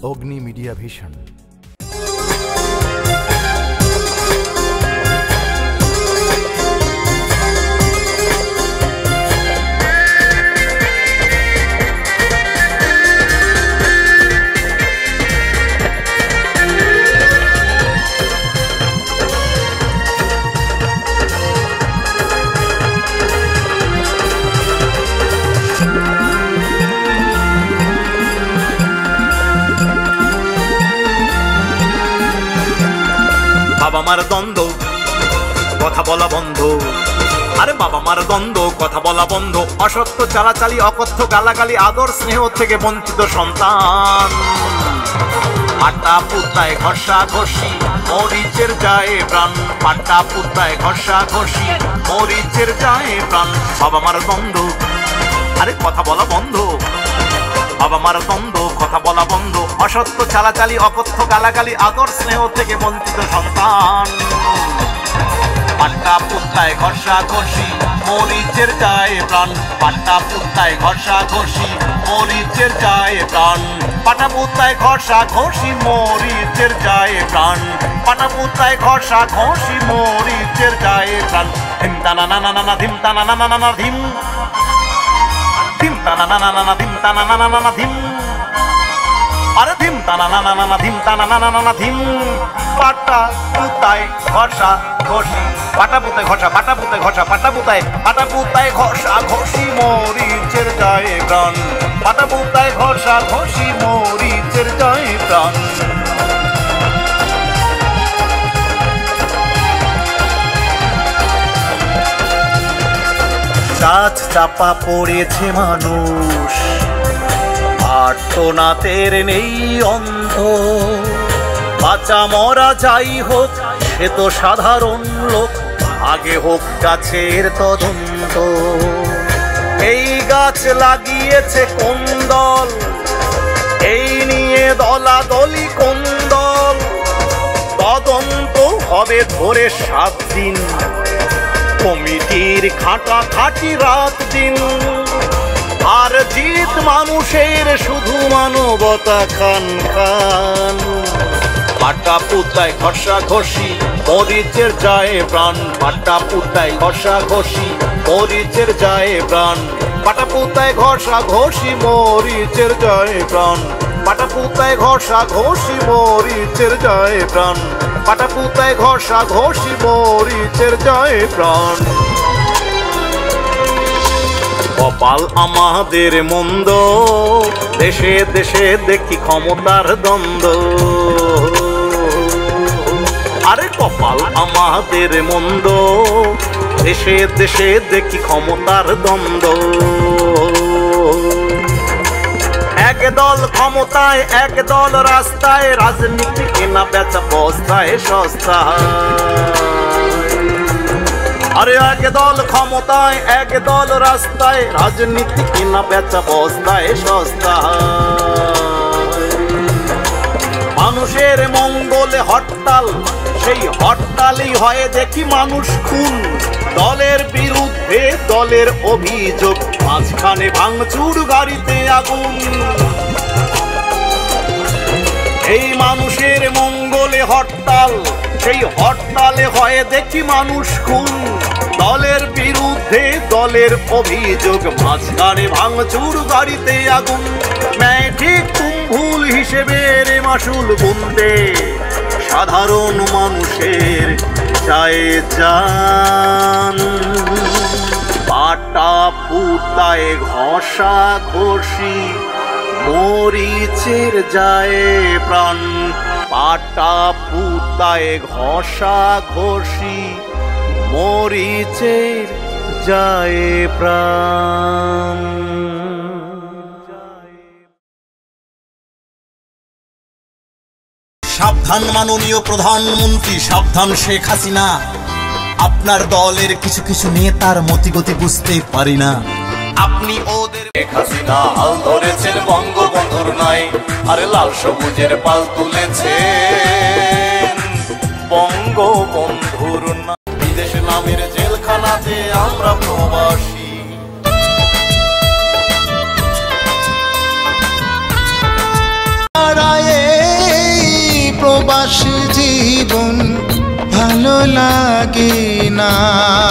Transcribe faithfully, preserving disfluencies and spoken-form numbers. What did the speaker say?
অগ্নি media vision. বাবা মার দ্বন্দ্ব কথা বলা বন্ধ, আরে বাবা মার দ্বন্দ্ব কথা বলা বন্ধ, অসত্য চালাচালি অকথ্য গালাগালি আদর স্নেহ থেকে বঞ্চিত সন্তান। পাটা পুতায় ঘষা ঘষি মরিচের যায় প্রাণ, পাটা পুতায় ঘষা ঘষি মরিচের যায় প্রাণ। বাবা মার দ্বন্দ্ব আরে কথা বলা বন্ধ, বাবা মার দ্বন্দ্ব কথা বলা বন্ধ, অসত্য চালাচালি অকথ্য গালাগালি আদর স্নেহ থেকে বঞ্চিত সন্তান। পাটা পুতায় ঘষা ঘষি মরিচের যায় প্রাণ, পাটা পুতায় ঘষা ঘষি মরিচের যায় প্রাণ। পাটা পুতায় ঘষা ঘষি মরিচের যায় প্রাণ, পাটা পুতায় ঘষা ঘষি মরিচের যায় প্রাণ। ধিম টানা না না না ধিম টানা না না না ধিম, ধিম টানা না না না ধিম টানা না না না ধিম, আরে ধিম টানা না না না ধিম টানা না না না ধিম। পাটা পুতায় ঘষা ঘষি পাটা পুতায় ঘষা পাটা পুতায় ঘষা পাটা পুতায় পাটা পুতায় ঘষা ঘষি মরিচের যায় প্রাণ, পাটা পুতায় ঘষা ঘষি মরিচের যায় প্রাণ। গাছ চাপা পড়েছে মানুষ, আর্তনাদের নেই অন্ধ, বাঁচা মরা যাই হোক সে তো সাধারণ লোক, আগে হোক গাছের তদন্ত। এই গাছ লাগিয়েছে কোন দল, এই নিয়ে দলাদলি কোন দল, তদন্ত হবে ধরে সাত দিন, কমিটির খাটা খাটি রাত দিন। আর জিত মানুষের শুধু মানবতা খান খান। পাটা পুতায় ঘষা ঘষি মরিচের যায় প্রাণ, পাটা পুতায় ঘষা ঘষি মরিচের যায় প্রাণ। পাটা পুতায় ঘষা ঘষি মরিচের যায় প্রাণ, পাটা পুতায় ঘষা ঘষি মরিচের যায় প্রাণ, পাটা পুতায় ঘষা ঘষি মরিচের যায় প্রাণ। কপাল আমাদের মন্দ, দেশে দেশে দেখি ক্ষমতার দ্বন্দ্ব, আরে কপাল আমাদের মন্দ, দেশে দেশে দেখি ক্ষমতার দ্বন্দ্ব। এক দল ক্ষমতায় এক দল রাস্তায়, রাজনীতি কেনা বেচা বস্তায় সস্তা। আরে এক দল ক্ষমতায় এক দল রাস্তায়, রাজনীতি কেনা বেচা বস্তায় সস্তা। মানুষের মঙ্গলে হরতাল, সেই হরতালই হয় দেখি মানুষ খুন। দলের বিরুদ্ধে দলের অভিযোগ, মাঝখানে ভাঙচুর গাড়িতে আগুন। এই মানুষের মঙ্গলে হরতাল, সেই হরতালে হয় দেখি মানুষ খুন। দলের বিরুদ্ধে দলের অভিযোগ, মাঝখানে ভাঙচুর গাড়িতে আগুন। ন্যায় ঠিক তুম ভুল হিসেবে রে মাসুল গুনতে, সাধারণ মানুষের যায় জান। পাটা পুতায় ঘষা ঘষি মরিচের যায় প্রাণ, পাটা পুতায় ঘষা ঘষি মরিচের যায় প্রাণ। সাবধান মাননীয় প্রধানমন্ত্রী, সাবধান শেখ হাসিনা, আপনার দলের কিছু কিছু নেতার মতিগতি বুঝতে পারি না। আপনি ওদের শেখ হাসিনা হাল ধরেছেন বঙ্গবন্ধুর নাই, আরে লাল সবুজের পাল তুলেছেন বঙ্গবন্ধুর নাই। বিদেশ নামের জেলখানাতে আমরা প্রবাসী, নারায়ে না।